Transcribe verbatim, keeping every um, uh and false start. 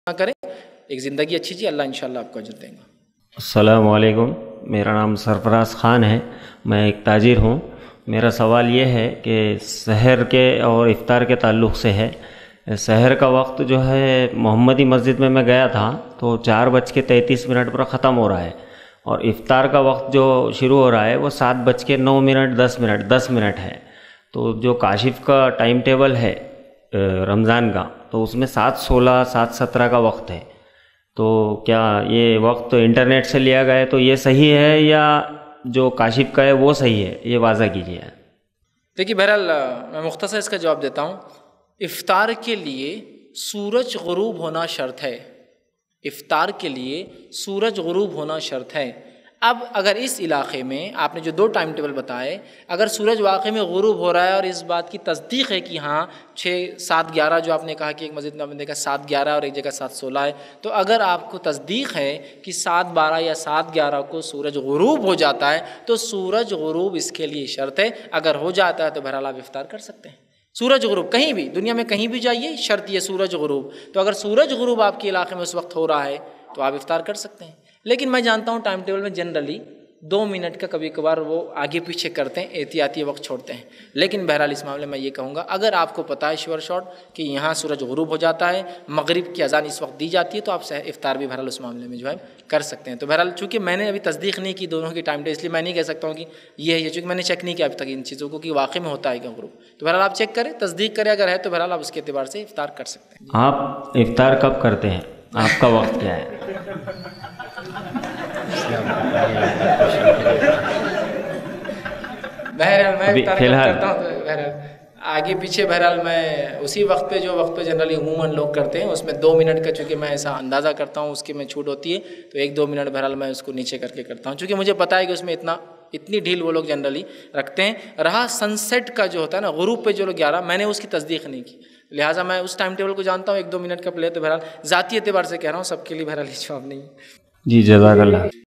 करें, एक ज़िंदगी अच्छी जी, अल्लाह इंशाल्लाह आपको अजर देगा। अस्सलामु अलैकुम, मेरा नाम सरफराज ख़ान है, मैं एक ताजिर हूँ। मेरा सवाल ये है कि सहर के और इफ्तार के ताल्लुक़ से है। सहर का वक्त जो है मोहम्मदी मस्जिद में मैं गया था तो चार बज के तैंतीस मिनट पर ख़त्म हो रहा है, और इफ्तार का वक्त जो शुरू हो रहा है वो सात बज के नौ मिनट दस मिनट दस मिनट है। तो जो काशिफ का टाइम टेबल है रमज़ान का, तो उसमें सात सोलह सात सत्रह का वक्त है। तो क्या ये वक्त इंटरनेट से लिया गया है तो ये सही है या जो काशिफ का है वो सही है, ये वाज़ा कीजिए। देखिए बहरहाल मैं मुख्तसर इसका जवाब देता हूँ। इफ्तार के लिए सूरज गुरूब होना शर्त है, इफ्तार के लिए सूरज गुरूब होना शर्त है। अब अगर इस इलाक़े में आपने जो दो टाइम टेबल बताए, अगर सूरज वाकई में गुरूब हो रहा है और इस बात की तस्दीक है कि हाँ छः सात ग्यारह जो आपने कहा कि एक मस्जिद में आपने देखा सात ग्यारह और एक जगह सात सोलह है, तो अगर आपको तस्दीक है कि सात बारह या सात ग्यारह को सूरज गुरूब हो जाता है तो सूरज गुरूब इसके लिए शर्त है। अगर हो जाता है तो बहरहाल आप इफ्तार कर सकते हैं। सूरज गुरूब कहीं भी दुनिया में कहीं भी जाइए, शर्त ये सूरज गुरूब। तो अगर सूरज गुरूब आपके इलाके में उस वक्त हो रहा है तो आप इफ्तार कर सकते हैं। लेकिन मैं जानता हूँ टाइम टेबल में जनरली दो मिनट का कभी कभार वो आगे पीछे करते हैं, एहतियाती वक्त छोड़ते हैं। लेकिन बहरहाल इस मामले में ये कहूँगा, अगर आपको पता है श्योर शॉट कि यहाँ सूरज गुरूब हो जाता है, मगरिब की अजान इस वक्त दी जाती है, तो आप इफ्तार भी बहरहाल उस मामले में जो है कर सकते हैं। तो बहरहाल चूँकि मैंने अभी तस्दीक नहीं की दोनों की टाइम टेबल, इसलिए मैं नहीं कह सकता हूँ कि ये है ये, चूँकि मैंने चेक नहीं किया अभी तक इन चीज़ों को कि वाकई में होता है क्या गुरूब। तो बहरहाल आप चेक करें, तस्दीक करें, अगर है तो बहरहाल आप उसके एतबार से इफ्तार कर सकते हैं। आप इफ्तार कब करते हैं, आपका वक्त क्या है? बहरहाल मैं इफ्तार करता हूँ तो बहरहाल आगे पीछे बहरहाल मैं उसी वक्त पे जो वक्त पे जनरली उमूमन लोग करते हैं उसमें दो मिनट का, चूँकि मैं ऐसा अंदाज़ा करता हूँ उसकी में छूट होती है, तो एक दो मिनट बहरहाल मैं उसको नीचे करके करता हूँ, चूँकि मुझे पता है कि उसमें इतना इतनी ढील वो लोग जनरली रखते हैं। रहा सनसेट का जो होता है ना, गुरूब पे जो लोग ग्यारह, मैंने उसकी तस्दीक नहीं की, लिहाजा मैं उस टाइम टेबल को जानता हूँ, एक दो मिनट का प्ले, तो बहरहाल ज़ाती एतबार से कह रहा हूँ, सबके लिए बहरहाल ये जवाब नहीं है। जी जज़ाकल्लाह।